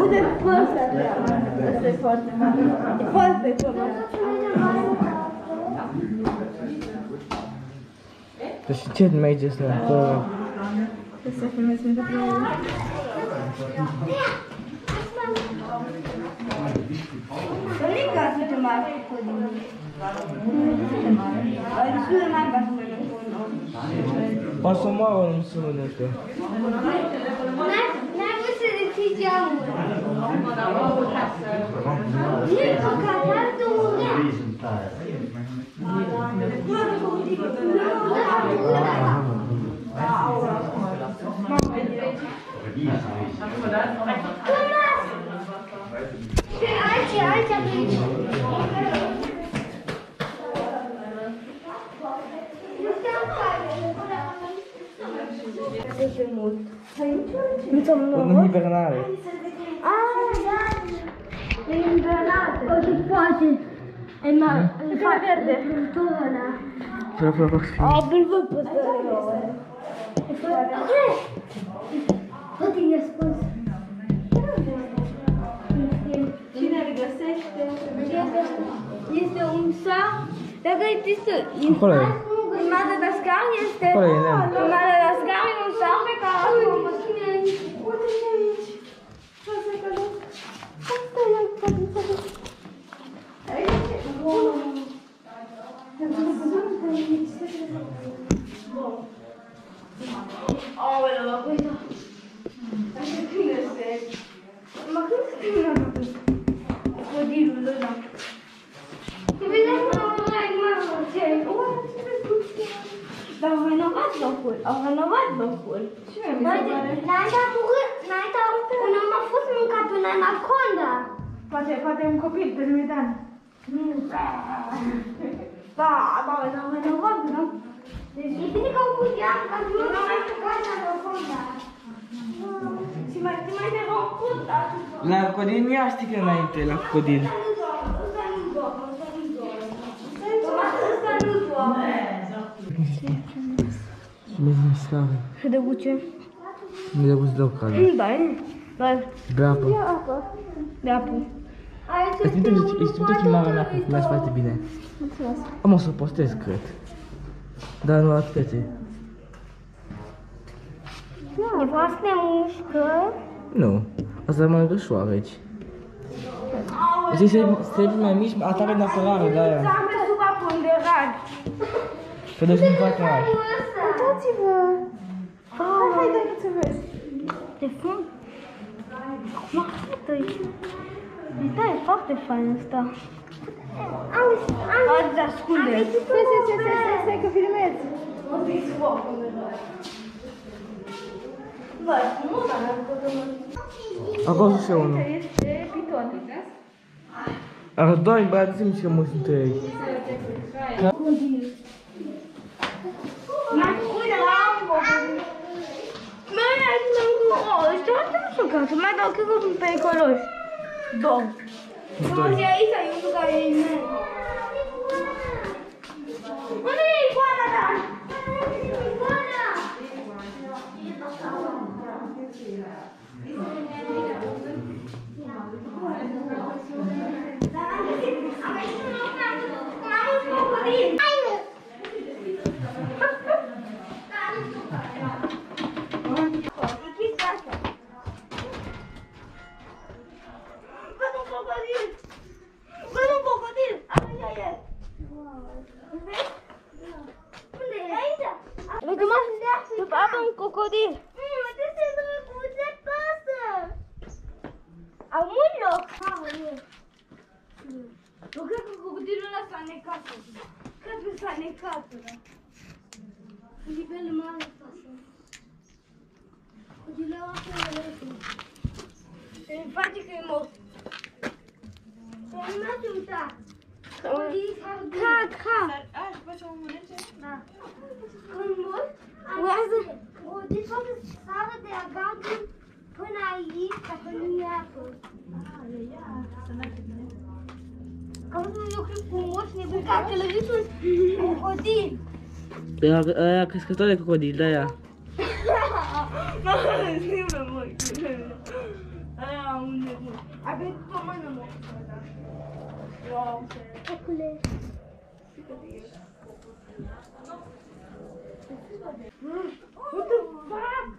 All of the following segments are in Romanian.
Uite, fă ăsta treaba. Ăsta e foarte mare. E foarte frumos. Deci ce merge să acolo? Să filmezi pentru prima oară. Nu e ca să te mari cu din. Nu e mare. Ai destul de mare ca să mergem cu un om. Poate să moară în sână ăsta. N-ai vrut să deții geamul. Nu e păcat, are de urea. Aici, aici. În hibernare. În hibernare. O să poate. E mai verde. Fără foc să fie. Abia văd pe ăsta. Uite, i-a spus. Cine îl găsește? Este un sac. Dacă există în Madagascar, este în Madagascar e un sac pe care acum cine e aici? Uite ce aici. Asta e cadou. Asta e cadou. Aici e. Aoleu, mă, uite. Așa bine se. Mă, când se termină crocodilul ăla? Te vedeai că nu ai mai ce? Dar au renovat locul, Ce mi se pare? Înainte un om a fost mâncat un anaconda. Poate un copil permitan. Da, au renovat, nu? Deci e bine că au pus ea, ca să nu mai mâncat anaconda. Și mai de rocut, La crocodil nu ia stică înainte, la crocodil. Mergi în scară. Și de buce? Nu de buce deloc cală. Da. Bea apă. De apă. Îți trimite filmarea mea că filmează foarte bine. Mulțumesc. Am o să postez, cred. Dar nu la toate. E foarte mușcă. Nu. Asta e mai ușoară aici. Deci trebuie mai mici, atare de apărare de aia. Ți-am pe supraponderat. Că deci nu fac mai. Uitați-vă! Hai, dai să vezi. De fund? Acum arată-i. Da, e foarte fain ăsta. Azi ascunde. Stai că filmezi. O să-i foc undeva. Bă, nu arată de mă. Acolo și unul. Este piton. Ar doi băiați mici că mulți dintre ei. Mai dau, cred că sunt periculoși. Două. Doi. Și aici e unul care e meu. Unde e icoana ta? Icoana! Am un crocodil. Văd un crocodil! Aici e! Vezi? Unde e? Aici! Uite-mă! După apă un crocodil! Uite-te, drăguțe, pasă! Au mult loc! Eu cred că crocodilul ăla s-a necat. Cred că s-a necat. Nivel mare, pasă. Crocodilul ăla se rău. Se-mi face că e mort. Nu m-ați uitat. Ca. Aș face o mânece? Da. Când mult, urează. Deci poate să sară de la gardul până aici, ca să nu ia apă. Să merge bine. Că eu cred că un moș nebun care a călărit un crocodil. Aia crescător de crocodil, de-aia. Mă, zi-mă, măi. Aia am What the fuck?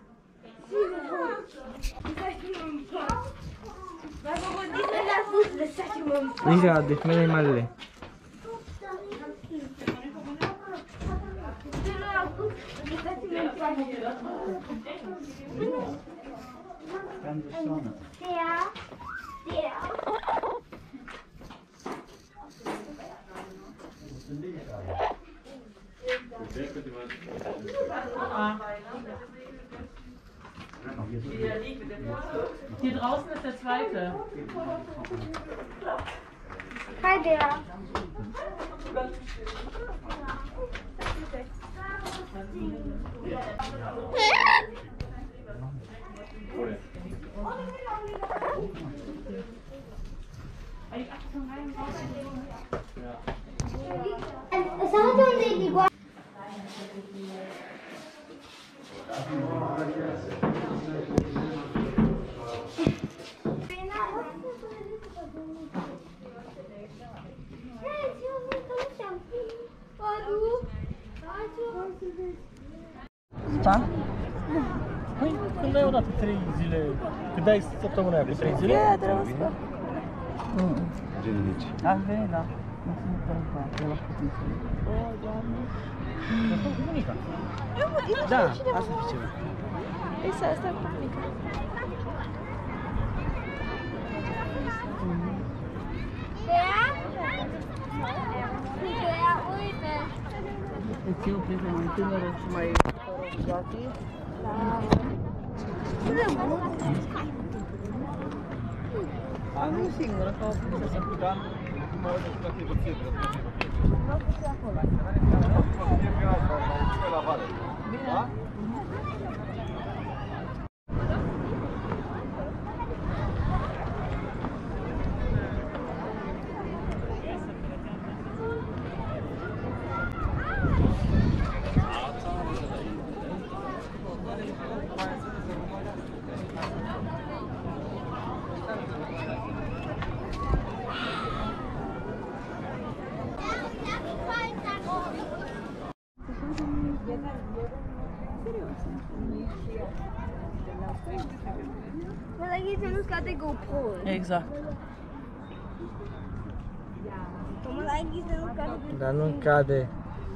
Ricordi, me ne male. Hier draußen ist der zweite. Hi there. Da? Păi, când ai odată 3 zile, când ai săptămâna aia cu 3 zile? Aș veni, da. Nu sunt părătoare, de la putin. O, Doamne. Asta cu bunica. Da, asta e ceva. Este asta cu bunica. Uite. Îți țin o prietenă mai tânără și mai rugate. A, nu singură, ca o prinsesă. Da? Mă uit la tine pe ție, da? Mas aqui temos que ter GoPro. Exact. Vamos lá aqui temos que ter. Dar nu cade.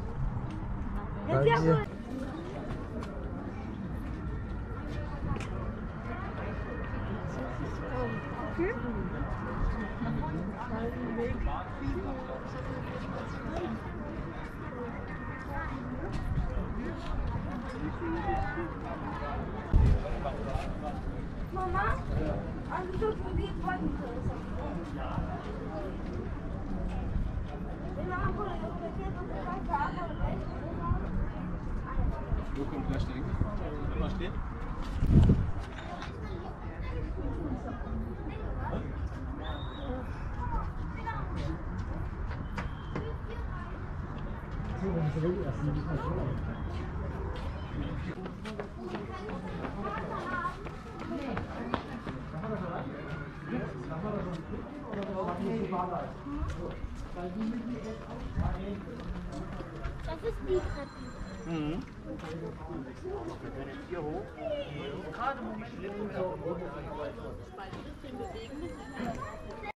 Mama, am văzut un bine foarte interesant. Wo kommt der Steg? Was steht? Das ist die Treppe. Mhm. Wir können jetzt hier hoch. Gerade wo die Schlitten so.